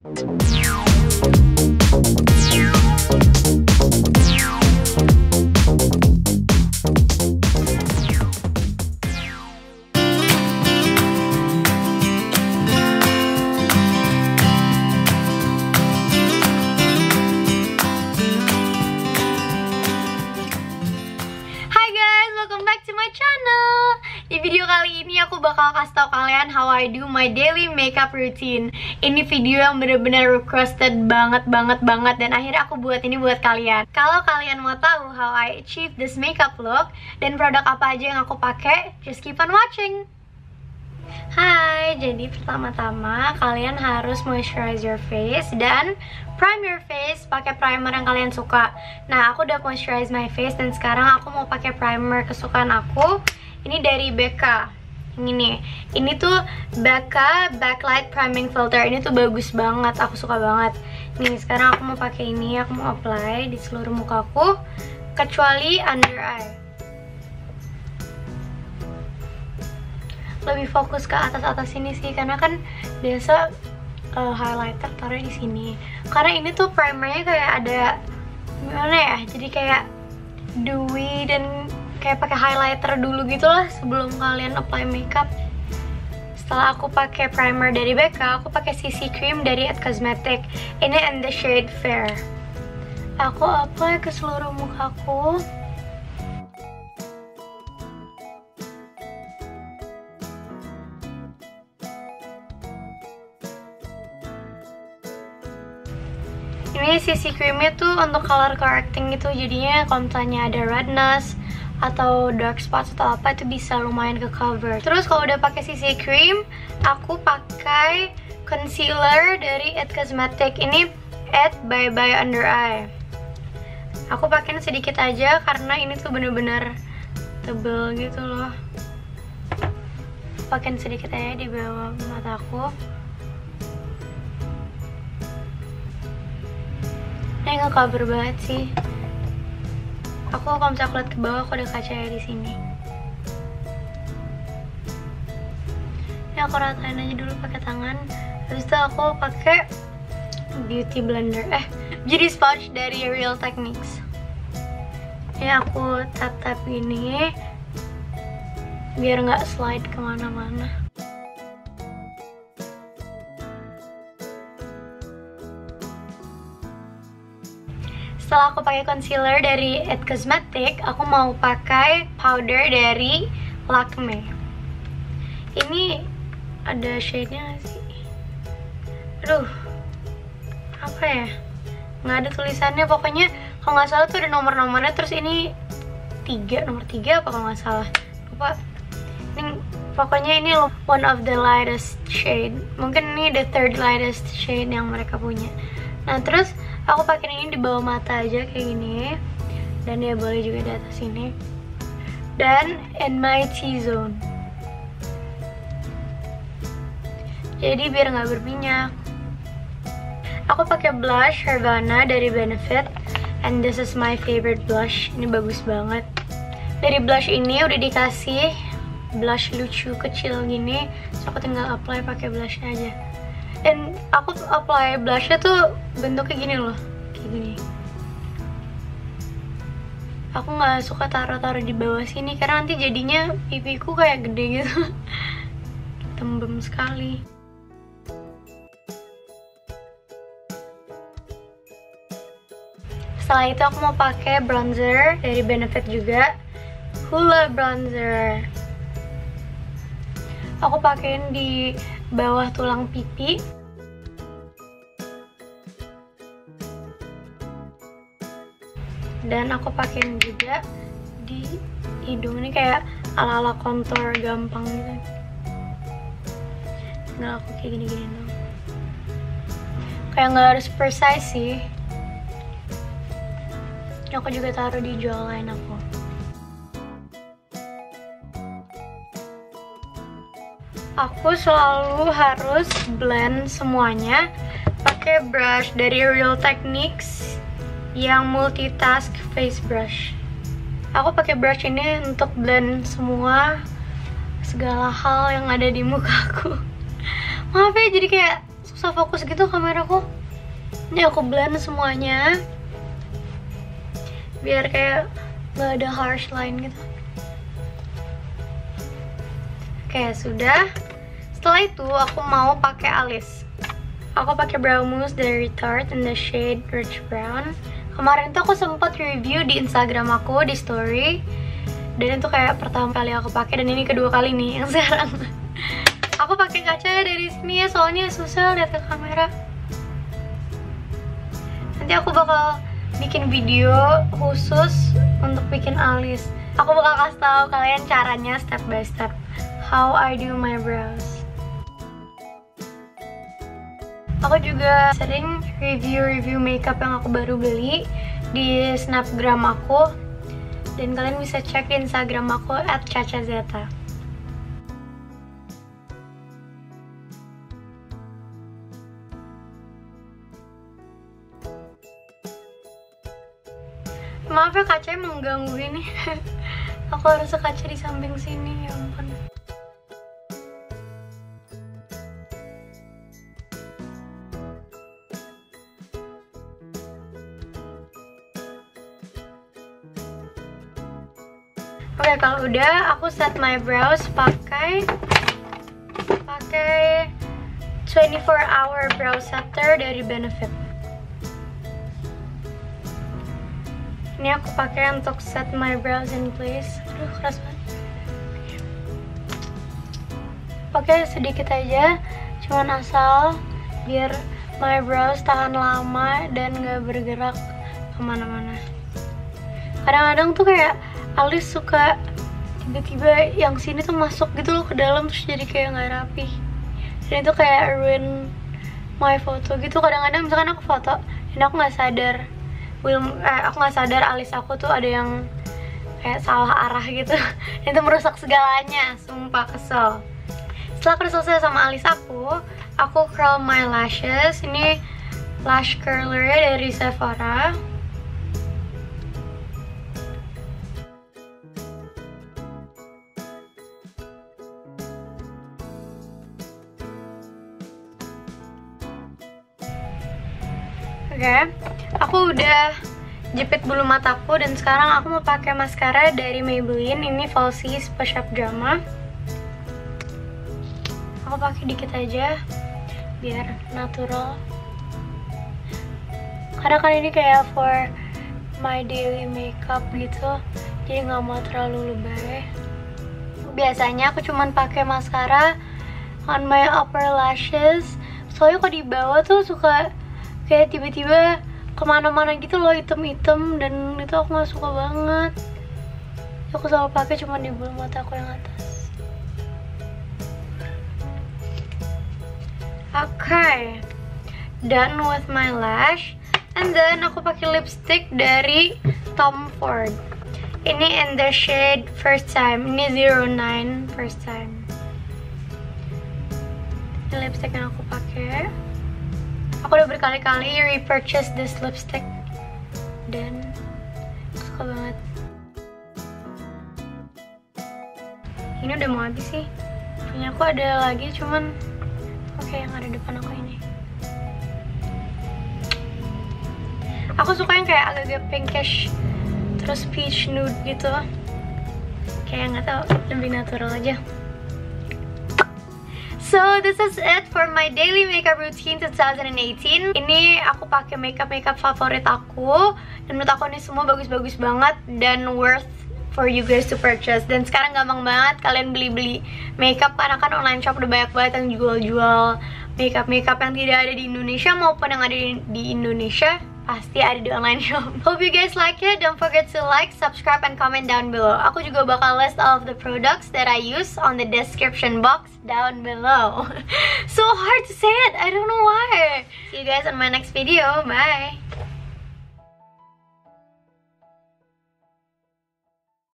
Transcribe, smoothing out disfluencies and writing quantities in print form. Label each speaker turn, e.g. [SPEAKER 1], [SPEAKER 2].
[SPEAKER 1] Di video kali ini aku bakal kasih tau kalian how I do my daily makeup routine. Ini video yang bener-bener requested banget dan akhirnya aku buat ini buat kalian. Kalau kalian mau tahu how I achieve this makeup look dan produk apa aja yang aku pakai, just keep on watching. Hai, jadi pertama-tama kalian harus moisturize your face dan prime your face pakai primer yang kalian suka. Nah, aku udah moisturize my face dan sekarang aku mau pakai primer kesukaan aku. Ini dari Becca. Ini tuh Becca Backlight Priming Filter. Ini tuh bagus banget, aku suka banget. Nih, sekarang aku mau pakai ini, aku mau apply di seluruh mukaku kecuali under eye. Lebih fokus ke atas-atas ini sih, karena kan biasa highlighter taruh di sini. Karena ini tuh primernya kayak ada gimana ya? Jadi kayak dewy dan kayak pakai highlighter dulu gitu lah sebelum kalian apply makeup. Setelah aku pakai primer dari Becca, aku pakai CC cream dari It Cosmetics. Ini in the shade Fair. Aku apply ke seluruh mukaku. Ini CC creamnya tuh untuk color correcting gitu, jadinya kalau misalnya ada redness atau dark spots atau apa itu bisa lumayan ke cover. Terus kalau udah pakai CC cream, aku pakai concealer dari It Cosmetics. Ini It by Under Eye. Aku pakein sedikit aja karena ini tuh bener-bener tebel gitu loh. Pakein sedikit aja di bawah mataku. Ini nge-cover banget sih. Aku kalau misalnya aku lihat ke bawah, aku ada kacanya di sini. Ini aku ratain aja dulu pakai tangan. Habis itu aku pakai beauty blender, beauty sponge dari Real Techniques. Ini aku tap-tap gini biar nggak slide kemana-mana. Setelah aku pakai concealer dari It Cosmetics, aku mau pakai powder dari Lakme. Ini ada shade-nya nggak sih? Aduh, apa ya? Nggak ada tulisannya, pokoknya kalau nggak salah tuh ada nomor-nomornya. Terus ini nomor 3 apa kalau nggak salah? Lupa. Ini, pokoknya ini one of the lightest shade. Mungkin ini the third lightest shade yang mereka punya. Nah, terus aku pakai ini di bawah mata aja kayak gini, dan ya boleh juga di atas sini, dan in my T-zone, jadi biar nggak berminyak. Aku pakai blush Hervana dari Benefit, and this is my favorite blush. Ini bagus banget. Dari blush ini udah dikasih blush lucu kecil gini, so aku tinggal apply pakai blushnya aja. Dan aku apply blushnya tuh bentuknya gini loh, kayak gini. Aku nggak suka taruh-taruh di bawah sini karena nanti jadinya pipiku kayak gede gitu. Tembem sekali. Setelah itu aku mau pakai bronzer dari Benefit juga, Hoola bronzer. Aku pakein di bawah tulang pipi. Dan aku pakein juga di hidung. Ini kayak ala-ala contour gampang gitu. Tinggal aku kayak gini-gini dong. Kayak nggak harus precise sih. Ini aku juga taruh di jawline aku. Aku selalu harus blend semuanya pakai brush dari Real Techniques yang multitask face brush. Aku pakai brush ini untuk blend segala hal yang ada di mukaku. Maaf ya, jadi kayak susah fokus gitu kameraku. Ini aku blend semuanya biar kayak gak ada harsh line gitu. Oke, sudah. Setelah itu aku mau pakai alis. Aku pakai brow mousse dari Tarte in the shade Rich Brown. Kemarin tuh aku sempat review di Instagram aku di story. Dan itu kayak pertama kali aku pakai, dan ini kedua kali nih yang sekarang. Aku pakai kaca dari sini ya, soalnya susah lihat ke kamera. Nanti aku bakal bikin video khusus untuk bikin alis. Aku bakal kasih tahu kalian caranya step by step how I do my brows. Aku juga sering review makeup yang aku baru beli di snapgram aku, dan kalian bisa cek di Instagram aku @cacazeta. Maaf ya, kacanya mengganggu ini. Aku harus kaca di samping sini, ya ampun. Oke, kalau udah aku set my brows pakai 24-hour brow setter dari Benefit. Ini aku pakai untuk set my brows in place. Aduh, keras banget. Pakai sedikit aja, cuman asal biar my brows tahan lama dan gak bergerak kemana-mana. Kadang-kadang tuh kayak alis suka tiba-tiba yang sini tuh masuk gitu loh ke dalam, terus jadi kayak gak rapi. Dan itu kayak ruin my foto gitu. Kadang-kadang misalkan aku foto dan aku gak sadar, aku nggak sadar alis aku tuh ada yang kayak salah arah gitu. Itu merusak segalanya, sumpah kesel. Setelah aku selesai sama alis aku curl my lashes. Ini lash curler dari Sephora. Oke, aku udah jepit bulu mataku, dan sekarang aku mau pakai maskara dari Maybelline. Ini Falsies Push Up Drama. Aku pakai dikit aja biar natural. Karena kan ini kayak for my daily makeup gitu, jadi nggak mau terlalu lebay. Biasanya aku cuman pakai maskara on my upper lashes, soalnya kok di bawah tuh suka kayak tiba-tiba kemana-mana gitu loh, item-item, dan itu aku gak suka banget. Aku selalu pakai cuma di bulu mata aku yang atas. Okay, done with my lash. And then aku pakai lipstick dari Tom Ford. Ini in the shade First Time. Ini 09 First Time. Ini lipstick yang aku pakai. Aku udah berkali-kali repurchase this lipstick dan suka banget. Ini udah mau habis sih. Punya aku ada lagi, cuman oke, yang ada depan aku ini. Aku suka yang kayak agak-agak pinkish terus peach nude gitu. Kayak nggak tahu, lebih natural aja. So this is it for my daily makeup routine 2018. Ini aku pakai makeup favorit aku, dan menurut aku ini semua bagus-bagus banget dan worth for you guys to purchase. Dan sekarang gampang banget kalian beli-beli makeup, karena kan online shop udah banyak banget yang jual-jual makeup yang tidak ada di Indonesia maupun yang ada di Indonesia pasti ada di online shop. Hope you guys like it. Don't forget to like, subscribe, and comment down below. Aku juga bakal list all of the products that I use on the description box down below. So hard to say it, I don't know why. See you guys on my next video. Bye.